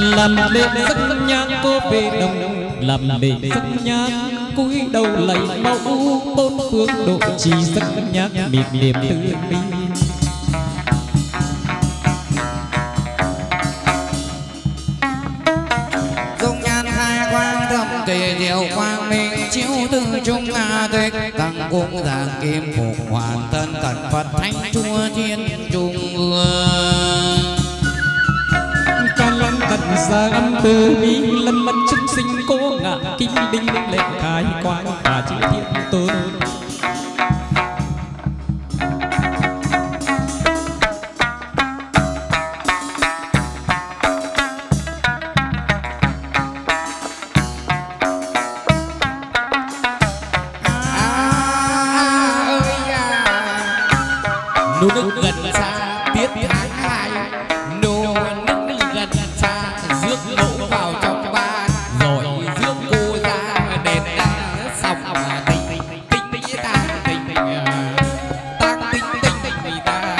làm lễ dân nhang cô về đồng, làm lễ dân nhang cúi đầu lạy mẫu bốn phương độ trì dân nhang miệt niệm từ bi. dung nhan hai quang thâm kỳ diệu quang minh chiếu từ trung tịch tăng cung giảng kim phục hoàn thân cẩn Phật thánh chúa thiên trung ương. Can lâm cận gia âm từ bi lâm mẫn chúng sinh cố ngã kim đinh lệ khai quang và chư thiên tôn. Nô nước gần xa tiết tháng hai, nô nước gần xa rước mẫu vào trong ba, rồi rước cô ra đền xong tình tình ta tình ta tình tình ta.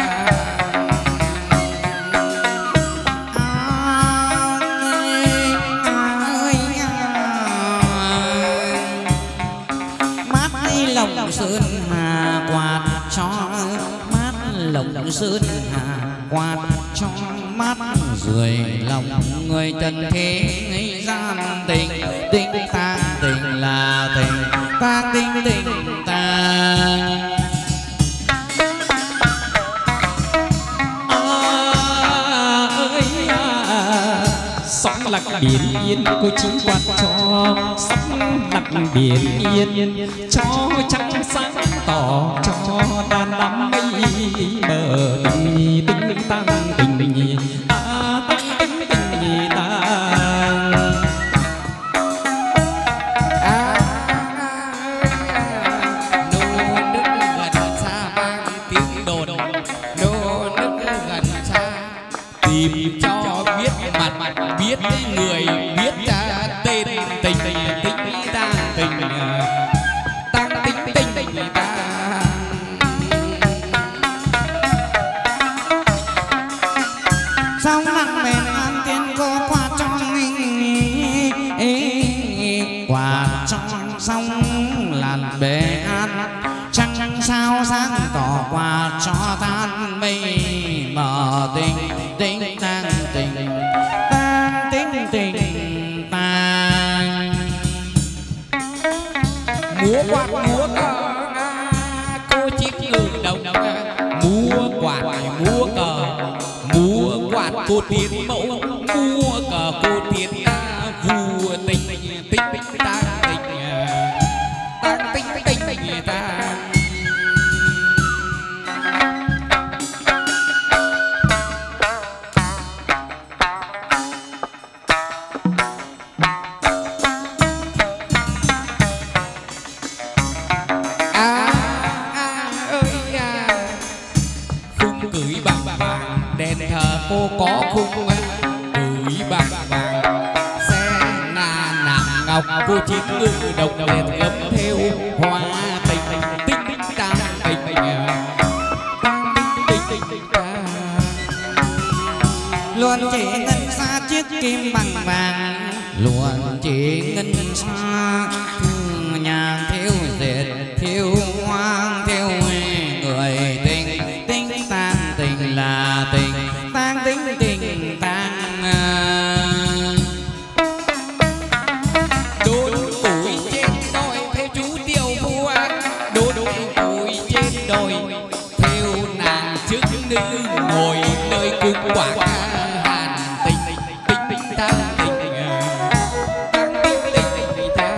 Mát lòng sơn hà quạt cho lòng sơn hà quạt cho mát rười lòng người trần thế gian tình tình ta tình là tình ta tình tình ta. Sóng lạc biển yên cô chính quạt cho, sóng lạc biển yên cho trăng sáng tỏ cho đàn đám mây mờ tình tình tăng tình tình ta tình tình ta. Nô nước gần xa mang tiếng đồn, nô nước gần xa tìm cho biết mặt biết người biết tên tình tình ta tình tăng tình tình ta. Sóng nặng mềm an tiên cô qua trong qua trong sông làn bể an trăng sao sáng tỏ qua cho tan mây mờ tình tình tăng tình tăng tình tình tăng. Múa quạt múa cờ cô chiếc ngự đồng, múa quạt múa cờ múa quạt cô tiến mẫu, múa cờ cô tiến vua tình tình ta tình tình tình ta. Cô có khung gửi bạc vàng xe na nặng ngọc, cô chiến ngự đồng đèn gấm theo hoa tình tình tình ta tình tình ta. Luôn chỉ ngân xa chiếc kim bằng vàng, luôn chỉ ngân xa nhà theo dệt theo hoang theo người tình tình ta tình là tình tăng tính tình tăng. Đốn củi trên đồi theo chú Tiêu Vua, đốn củi trên đồi theo nàng chức nữ ngồi nơi cung quảng hàn tình tình tăng tình tăng tình ta.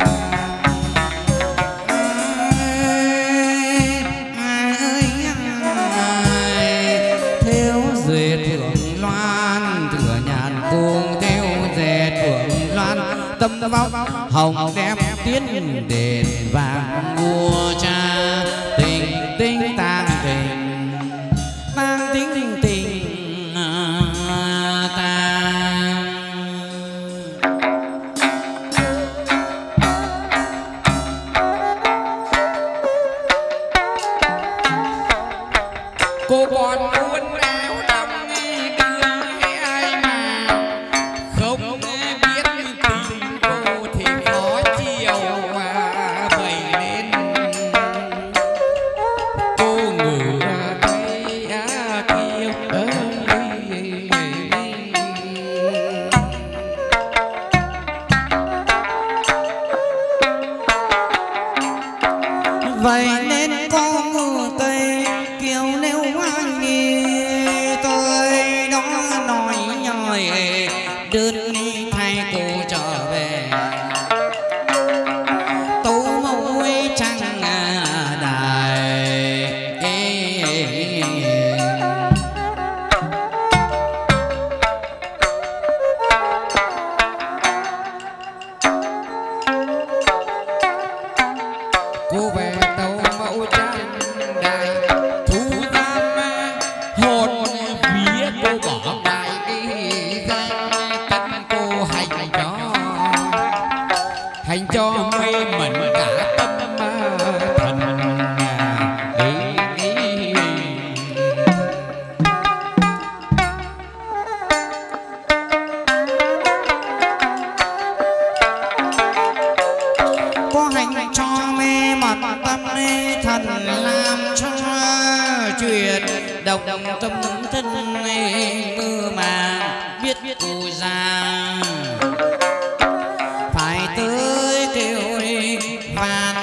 Theo dệt Thượng Loan thừa nhàn cung theo dệt Thượng Loan tâm vóc hồng đem tiến đền vàng vua cha tình tình tang tình tang tình tình tang. Cô còn uốn áo đong đưa ai mà cho mê mẩn cả tâm thần. Có hành cho mê mẩn tâm thần, làm cho chuyện độc tâm thân mơ màng biết cụ già phải tới kêu van.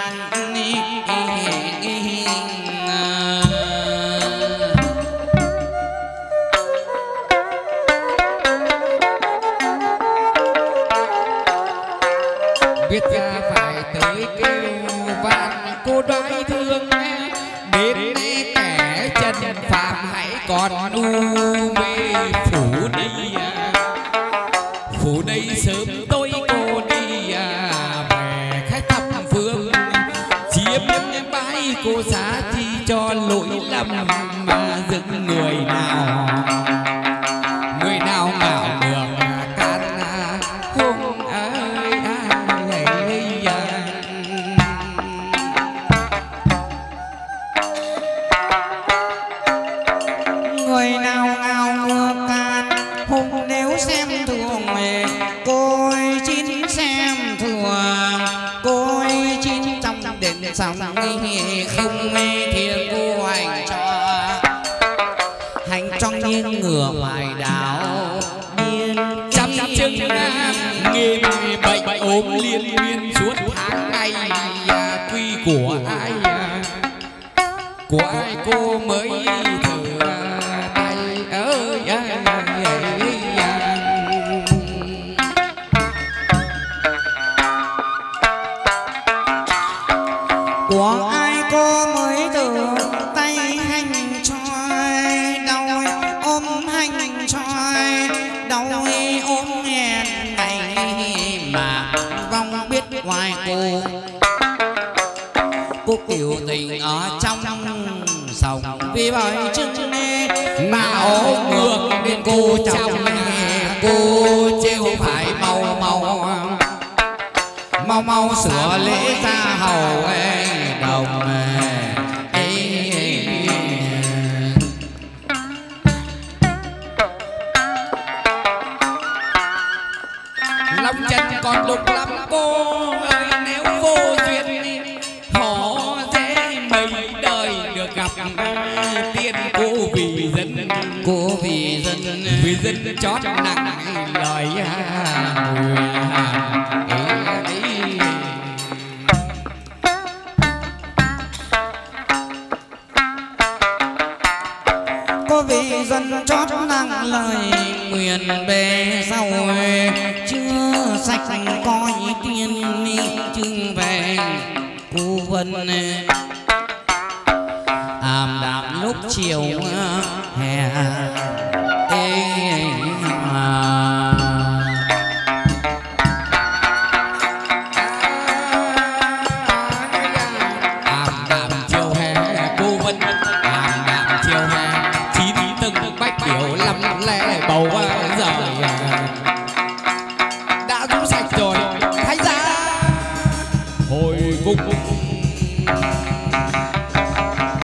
Biết ra phải tới kêu van, cô đoái thương đến kẻ chân phạm hãy còn u mê. Phủ đây sớm tôi cô đi về khách thập phương, chiếm bái cô giá chi cho lỗi lầm mà dựng người nào ngạo được can hung ơi. Người nào ngào ngược can hung, nếu xem thường côi chín xem thường côi chín trong đền sông không thiên cô hành cho nghiêng ngửa ngoài đảo biên chăm chừng nghiêm bệnh ốm liên miên suốt tháng ngày. Quy của ai cô mới thử tay ơi. Của ai cô mới thử tay hành cho đau ôm hành cho đau ôm hẹn ngày mà vong biết ngoài cô kiều tình ở trong sòng vì bởi chừng mà ố ngược bên cô trong cô trêu phải mau sửa lễ ra hầu đồng lòng chân còn đục lắm cô ơi. Nếu vô duyên họ dễ mấy đời được gặp tiên cô vì dân chót nặng lời có vì dân chót nặng lời nguyện bề sau chưa sạch coi tiên chương về cô vân ảm đạm lúc chiều hè. Bầu giờ đã rũ sạch rồi, thấy ra hồi cung